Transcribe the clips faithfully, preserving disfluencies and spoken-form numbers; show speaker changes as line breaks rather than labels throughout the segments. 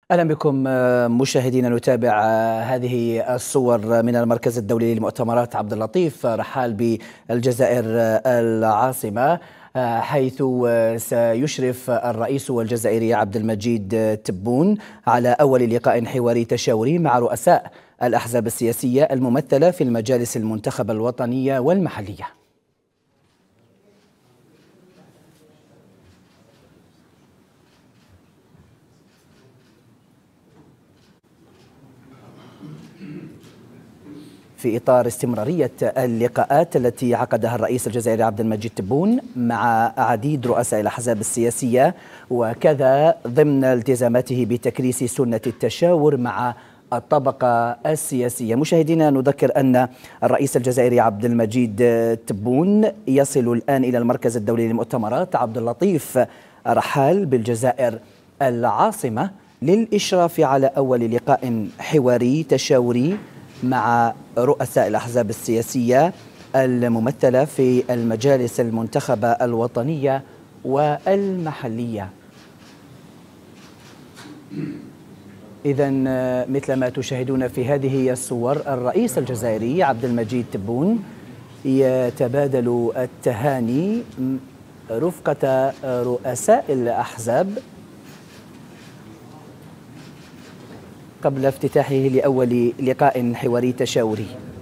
أهلا بكم مشاهدينا. نتابع هذه الصور من المركز الدولي للمؤتمرات عبد اللطيف رحال بالجزائر العاصمة، حيث سيشرف الرئيس الجزائري عبد المجيد تبون على أول لقاء حواري تشاوري مع رؤساء الأحزاب السياسية الممثلة في المجالس المنتخبة الوطنية والمحلية. في إطار استمرارية اللقاءات التي عقدها الرئيس الجزائري عبد المجيد تبون مع عديد رؤساء الأحزاب السياسية، وكذا ضمن التزاماته بتكريس سنة التشاور مع الطبقة السياسية. مشاهدينا، نذكر أن الرئيس الجزائري عبد المجيد تبون يصل الآن إلى المركز الدولي للمؤتمرات عبد اللطيف رحال بالجزائر العاصمة للإشراف على أول لقاء حواري تشاوري مع رؤساء الأحزاب السياسية الممثلة في المجالس المنتخبة الوطنية والمحلية. إذن مثل ما تشاهدون في هذه الصور، الرئيس الجزائري عبد المجيد تبون يتبادل التهاني رفقة رؤساء الأحزاب قبل افتتاحه لأول لقاء حواري تشاوري.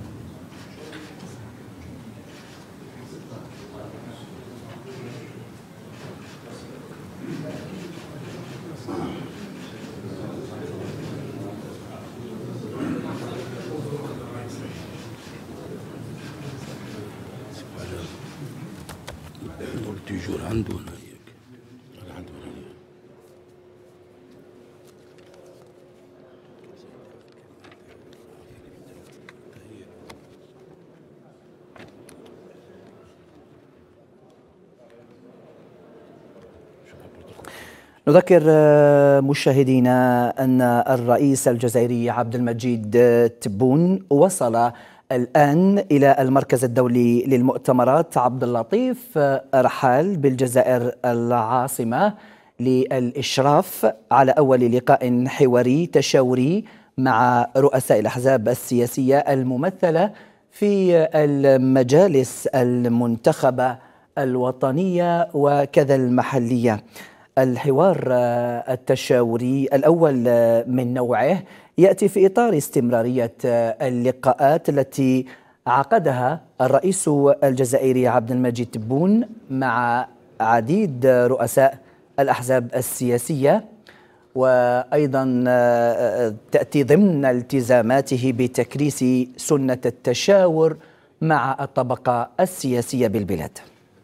نذكر مشاهدينا أن الرئيس الجزائري عبد المجيد تبون وصل الآن إلى المركز الدولي للمؤتمرات عبد اللطيف رحال بالجزائر العاصمة للإشراف على أول لقاء حواري تشاوري مع رؤساء الأحزاب السياسية الممثلة في المجالس المنتخبة الوطنية وكذا المحلية. الحوار التشاوري الأول من نوعه يأتي في إطار استمرارية اللقاءات التي عقدها الرئيس الجزائري عبد المجيد تبون مع عديد رؤساء الأحزاب السياسية، وأيضا تأتي ضمن التزاماته بتكريس سنة التشاور مع الطبقة السياسية بالبلاد.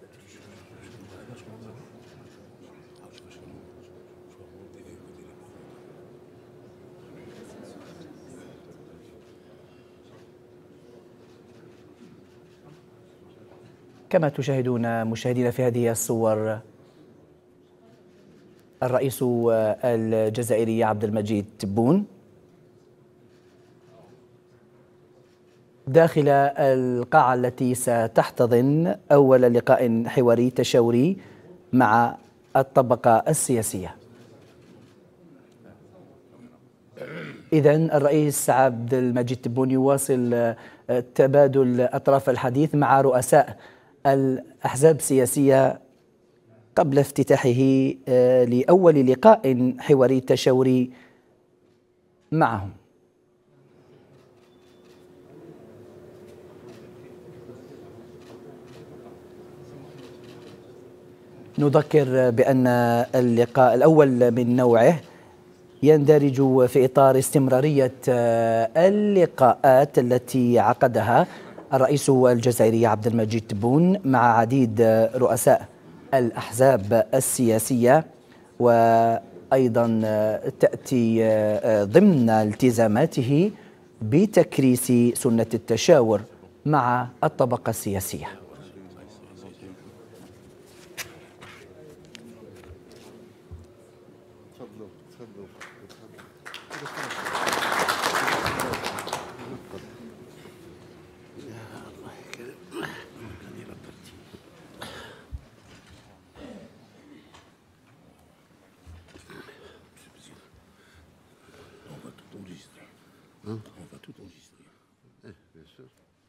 كما تشاهدون مشاهدينا في هذه الصور، الرئيس الجزائري عبد المجيد تبون داخل القاعة التي ستحتضن أول لقاء حواري تشاوري مع الطبقة السياسية. إذن الرئيس عبد المجيد تبون يواصل تبادل أطراف الحديث مع رؤساء الأحزاب السياسية قبل افتتاحه لأول لقاء حواري تشاوري معهم. نذكر بأن اللقاء الأول من نوعه يندرج في إطار استمرارية اللقاءات التي عقدها الرئيس الجزائري عبد المجيد تبون مع عديد رؤساء الأحزاب السياسية، وأيضا تأتي ضمن التزاماته بتكريس سنة التشاور مع الطبقة السياسية.
Hein? On va tout enregistrer.
Eh, bien sûr.